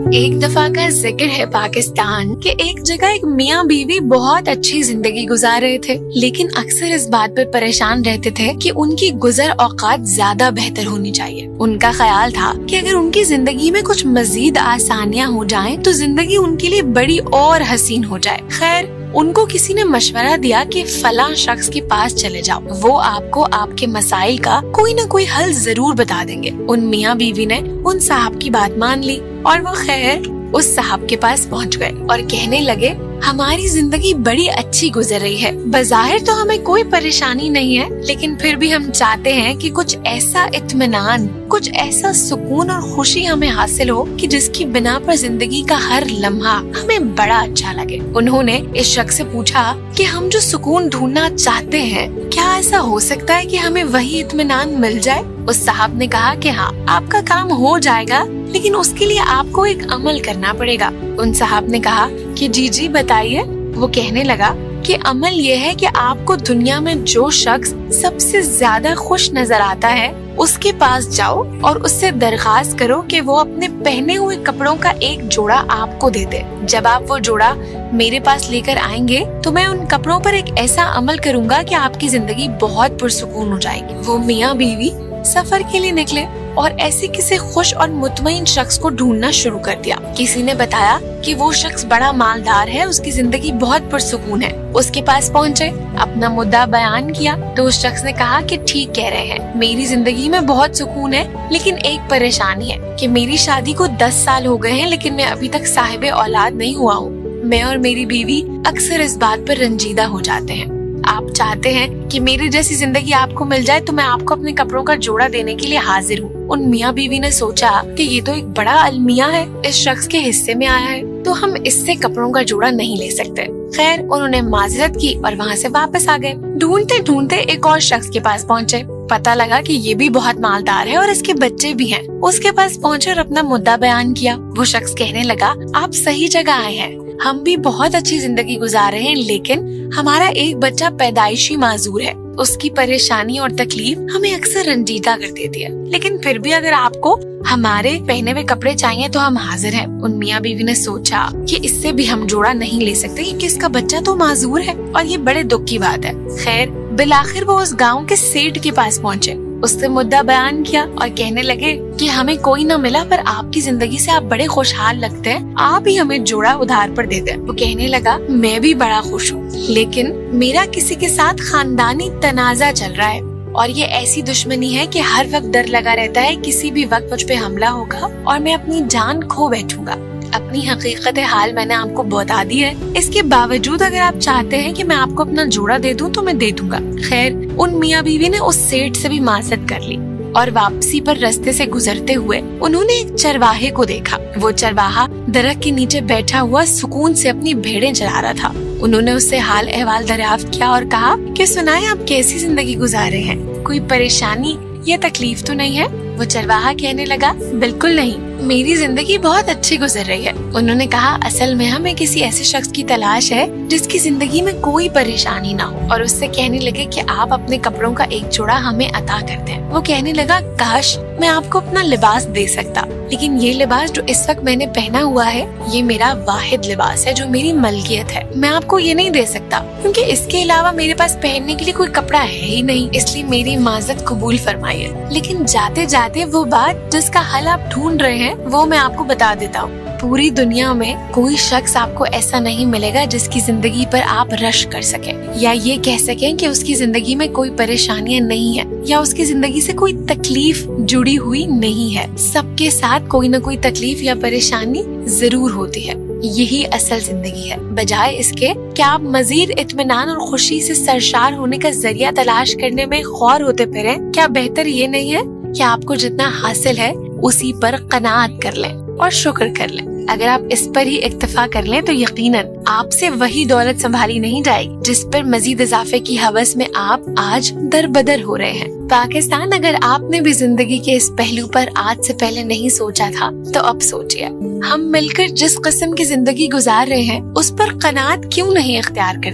एक दफा का जिक्र है पाकिस्तान के एक जगह एक मियाँ बीवी बहुत अच्छी जिंदगी गुजार रहे थे, लेकिन अक्सर इस बात पर परेशान रहते थे कि उनकी गुजर औकात ज्यादा बेहतर होनी चाहिए। उनका ख्याल था कि अगर उनकी जिंदगी में कुछ मजीद आसानियाँ हो जाएं, तो जिंदगी उनके लिए बड़ी और हसीन हो जाए। खैर, उनको किसी ने मशवरा दिया कि फलां शख्स के पास चले जाओ, वो आपको आपके मसाइल का कोई न कोई हल जरूर बता देंगे। उन मियाँ बीवी ने उन साहब की बात मान ली और वो खैर उस साहब के पास पहुंच गए और कहने लगे, हमारी जिंदगी बड़ी अच्छी गुजर रही है, बज़ाहिर तो हमें कोई परेशानी नहीं है, लेकिन फिर भी हम चाहते हैं कि कुछ ऐसा इत्मीनान, कुछ ऐसा सुकून और खुशी हमें हासिल हो कि जिसकी बिना पर जिंदगी का हर लम्हा हमें बड़ा अच्छा लगे। उन्होंने इस शख्स से पूछा कि हम जो सुकून ढूंढना चाहते हैं, क्या ऐसा हो सकता है कि हमें वही इत्मीनान मिल जाए? उस साहब ने कहा कि हाँ, आपका काम हो जाएगा, लेकिन उसके लिए आपको एक अमल करना पड़ेगा। उन साहब ने कहा कि जी बताइए। वो कहने लगा कि अमल ये है कि आपको दुनिया में जो शख्स सबसे ज्यादा खुश नजर आता है, उसके पास जाओ और उससे दरख्वास्त करो कि वो अपने पहने हुए कपड़ों का एक जोड़ा आपको दे दे। जब आप वो जोड़ा मेरे पास लेकर आएंगे, तो मैं उन कपड़ों पर एक ऐसा अमल करूँगा कि आपकी जिंदगी बहुत पुरसुकून हो जाएगी। वो मियाँ बीवी सफर के लिए निकले और ऐसे किसी खुश और मुतमईन शख्स को ढूंढना शुरू कर दिया। किसी ने बताया कि वो शख्स बड़ा मालदार है, उसकी जिंदगी बहुत पुरसुकून है। उसके पास पहुँचे, अपना मुद्दा बयान किया तो उस शख्स ने कहा कि ठीक कह रहे हैं, मेरी जिंदगी में बहुत सुकून है, लेकिन एक परेशानी है कि मेरी शादी को 10 साल हो गए हैं, लेकिन मैं अभी तक साहिबे औलाद नहीं हुआ हूँ। मैं और मेरी बीवी अक्सर इस बात पर रंजीदा हो जाते हैं। आप चाहते हैं कि मेरी जैसी जिंदगी आपको मिल जाए, तो मैं आपको अपने कपड़ों का जोड़ा देने के लिए हाजिर हूँ। उन मियाँ बीवी ने सोचा कि ये तो एक बड़ा अलमिया है, इस शख्स के हिस्से में आया है, तो हम इससे कपड़ों का जोड़ा नहीं ले सकते। खैर, उन्होंने माजरत की और वहाँ से वापस आ गए। ढूंढते ढूंढते एक और शख्स के पास पहुँचे। पता लगा कि ये भी बहुत मालदार है और इसके बच्चे भी हैं। उसके पास पहुँचे और अपना मुद्दा बयान किया। वो शख्स कहने लगा, आप सही जगह आए हैं, हम भी बहुत अच्छी जिंदगी गुजार रहे हैं, लेकिन हमारा एक बच्चा पैदाइशी माजूर है। उसकी परेशानी और तकलीफ हमें अक्सर रंजीदा कर देती है, लेकिन फिर भी अगर आपको हमारे पहने हुए कपड़े चाहिए तो हम हाजिर हैं। उन मियाँ बीवी ने सोचा कि इससे भी हम जोड़ा नहीं ले सकते, क्योंकि इसका बच्चा तो माजूर है और ये बड़े दुख की बात है। खैर, बिलाखिर वो उस गाँव के सेठ के पास पहुँचे, उससे मुद्दा बयान किया और कहने लगे कि हमें कोई न मिला, पर आपकी जिंदगी से आप बड़े खुशहाल लगते हैं, आप ही हमें जोड़ा उधार पर दे दें। वो कहने लगा, मैं भी बड़ा खुश हूँ, लेकिन मेरा किसी के साथ खानदानी तनाजा चल रहा है और ये ऐसी दुश्मनी है कि हर वक्त डर लगा रहता है किसी भी वक्त मुझ पे हमला होगा और मैं अपनी जान खो बैठूंगा। अपनी हकीकत हाल मैंने आपको बता दी है, इसके बावजूद अगर आप चाहते हैं कि मैं आपको अपना जोड़ा दे दूं तो मैं दे दूंगा। खैर, उन मियाँ बीवी ने उस सेठ से भी माजरत कर ली और वापसी पर रास्ते से गुजरते हुए उन्होंने एक चरवाहे को देखा। वो चरवाहा दरख्त के नीचे बैठा हुआ सुकून से अपनी भेड़ें चरा रहा था। उन्होंने उससे हाल अहवाल दरियाफ्त किया और कहा कि सुनाए, आप कैसी जिंदगी गुजार रहे हैं, कोई परेशानी या तकलीफ तो नहीं है? वो चरवाहा कहने लगा, बिल्कुल नहीं, मेरी जिंदगी बहुत अच्छी गुजर रही है। उन्होंने कहा, असल में हमें किसी ऐसे शख्स की तलाश है जिसकी जिंदगी में कोई परेशानी ना हो। और उससे कहने लगे कि आप अपने कपड़ों का एक जोड़ा हमें अता कर दें। वो कहने लगा, काश मैं आपको अपना लिबास दे सकता, लेकिन ये लिबास जो इस वक्त मैंने पहना हुआ है, ये मेरा वाहिद लिबास है जो मेरी मलकियत है। मैं आपको ये नहीं दे सकता क्योंकि इसके अलावा मेरे पास पहनने के लिए कोई कपड़ा है ही नहीं, इसलिए मेरी माजरत कबूल फरमाइए। लेकिन जाते जाते वो बात जिसका हल आप ढूंढ रहे हैं वो मैं आपको बता देता हूँ। पूरी दुनिया में कोई शख्स आपको ऐसा नहीं मिलेगा जिसकी जिंदगी पर आप रश कर सके, या ये कह सकें कि उसकी जिंदगी में कोई परेशानियां नहीं है या उसकी जिंदगी से कोई तकलीफ जुड़ी हुई नहीं है। सबके साथ कोई न कोई तकलीफ या परेशानी जरूर होती है। यही असल जिंदगी है। बजाय इसके कि आप मजीद इत्मीनान और खुशी से सरशार होने का जरिया तलाश करने में ख्वार होते फिरे, क्या बेहतर ये नहीं है कि आपको जितना हासिल है उसी पर कनाअत कर लें और शुक्र कर लें। अगर आप इस पर ही इक्तफा कर लें तो यकीनन आपसे वही दौलत संभाली नहीं जाएगी जिस पर मजीद इजाफे की हवस में आप आज दरबदर हो रहे हैं। पाकिस्तान, अगर आपने भी जिंदगी के इस पहलू पर आज से पहले नहीं सोचा था तो अब सोचिए। हम मिलकर जिस किस्म की जिंदगी गुजार रहे हैं उस पर कनाअत क्यों नहीं इख्तियार करते?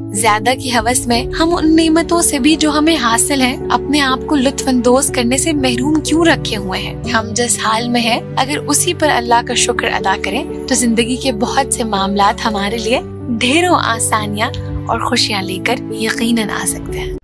ज्यादा की हवस में हम उन नेमतों से भी जो हमें हासिल है अपने आप को लुत्फानंदोज करने से महरूम क्यों रखे हुए हैं। हम जिस हाल में हैं अगर उसी पर अल्लाह का शुक्र अदा करें तो जिंदगी के बहुत से मामलात हमारे लिए ढेरों आसानियाँ और खुशियाँ लेकर यकीनन आ सकते हैं।